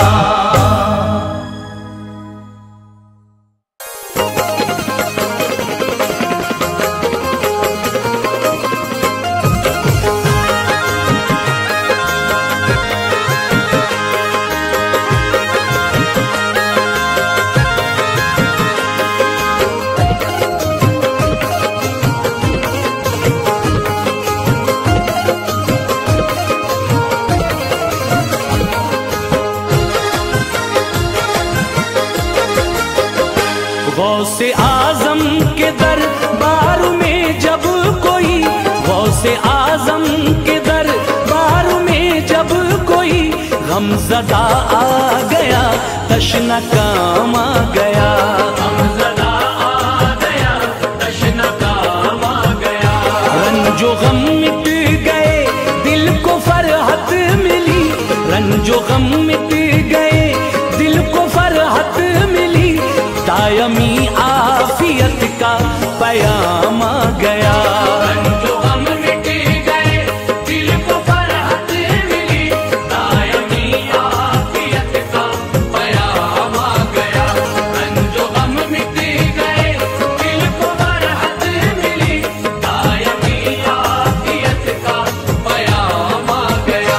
गौसे आजम के दरबार में जब कोई, गौसे आजम के दरबार में जब कोई गमज़दा आ गया, तशना काम आ गया। गमज़दा आ गया, तशना काम आ गया। रंजो गम मिट गए, दिल को फरहत मिली। रंजो गम मिट गए, दिल को फरहत मिली। दायमी आफियत का पयाम आ गया। रंजो गम मिट गए, दिल को फरहत मिली। दायमी आफियत का पयाम आ गया। रंजो गम मिट गए, दिल को फरहत मिली। दायमी आफियत का पयाम आ गया।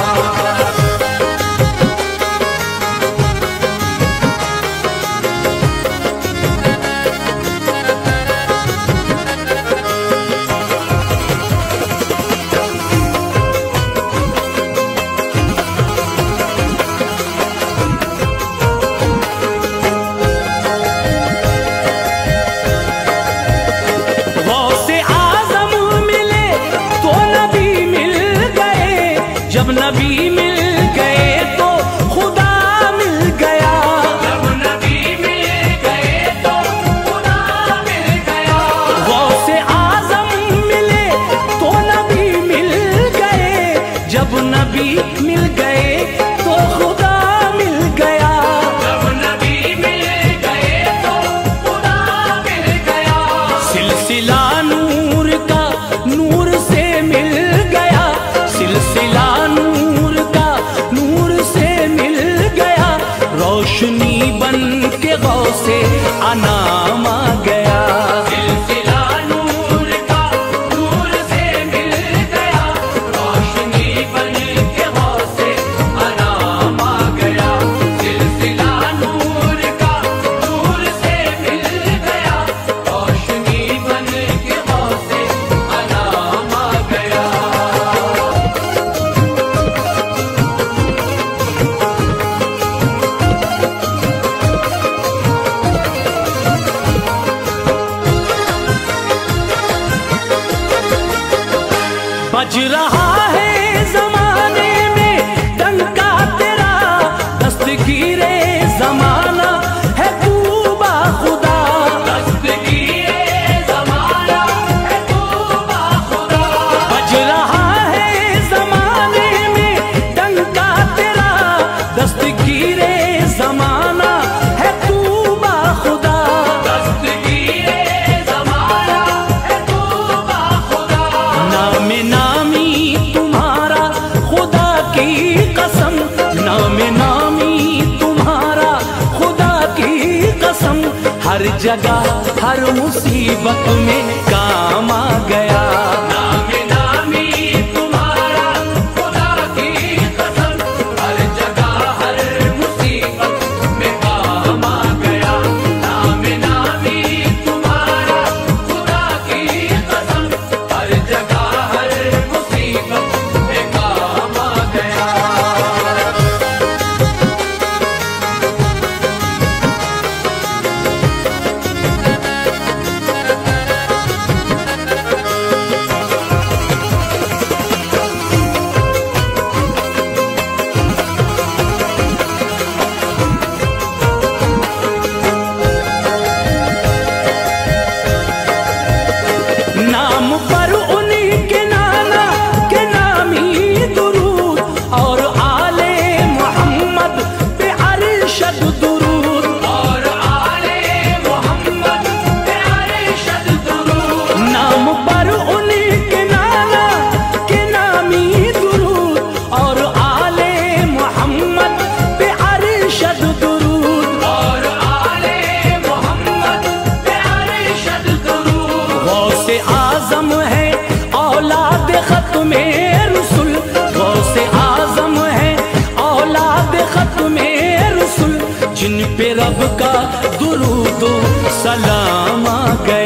गौसे आजम मिले तो नबी मिल गए, जब नबी मिल गए तो खुदा मिल गया। जब नबी मिल गए तो खुदा मिल गया। गौसे आजम मिले तो नबी मिल गए, जब नबी मिल गए तो खुदा मिल गया। जब नबी मिल गए तो खुदा मिल गया। सिलसिला नूर का नूर से मिल गया। सिलसिला नूर का नूर से मिल गया। रोशनी बन के गौसे अनाम आ गया। सिलसिला नूर का नूर से मिल जगह हर मुसीबत में काम आ गया। नामे नामी तुम्हारा खुदा की कसम, हर जगह हर मुसीबत में काम आ गया। नामे नामी तुम्हारा खुदा की कसम, हर जगह हर मुसीबत में काम आ गया। नाम पर उन्हीं के नाना के नामी दुरूद और आले मोहम्मद पे अरशद दुरूद, और आले मोहम्मद पे अरशद दुरूद। नाम पर उन्हीं के नाना के नामी दुरूद और आले मोहम्मद पे अरशद दुरूद, और आले मोहम्मद पे अरशद दुरूद। गौसे आजम है औलाद खत्मे रसुल, गौसे आजम है औलाद खत्मे रसुल, जिन पे रब का दुरूद सलाम आ गया।